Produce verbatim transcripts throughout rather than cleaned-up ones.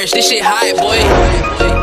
Merch, this shit hot, boy.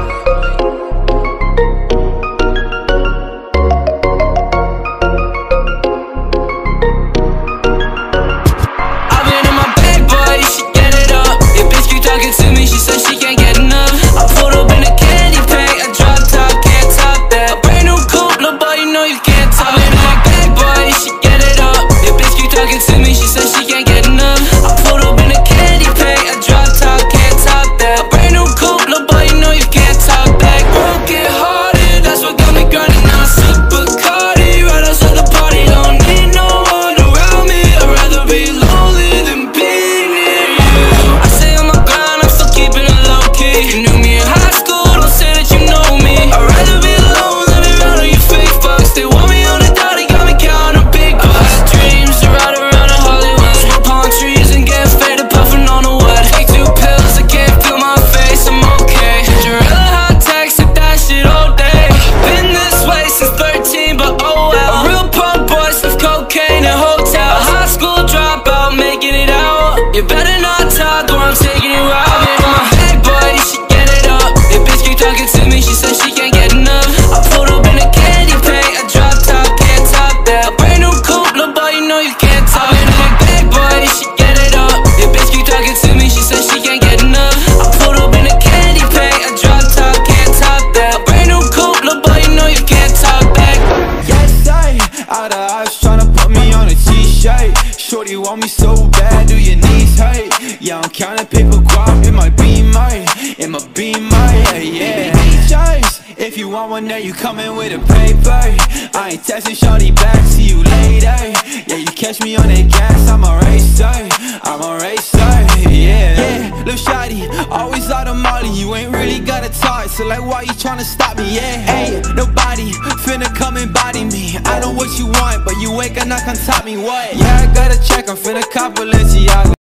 You better not talk or I'm taking it out. I've been on my bad boy, she get it up. If bitch keep talking to me, she says she can't get enough. I pulled up in a candy paint, a drop top, can't top that. A brand new coupe, little boy, you know you can't top. I've been on my bad boy, she get it up. If bitch keep talking to me, she says she can't get enough. I pulled up in a candy paint, a drop top, can't top that. A brand new coupe, little boy, you know you can't talk back. Yes, I, out of eyes tryna put me on a t-shirt. Shorty want me so bad, do your knees hurt? Yeah, I'm counting paper guap in my beamer, in my beamer, yeah, yeah. Choice, if you want one, then you coming with a paper. I ain't texting shorty back, see you later. Yeah, you catch me on that gas, I'm a racer, I'm a racer, yeah. Yeah, lil' shawty, always out of molly, you ain't really got a talk, so like why you tryna stop me, yeah. Hey, nobody finna come and body me. I know what you want, but you ain't gonna knock on top me, what? Yeah, I gotta check, I'm finna cop Balenciaga.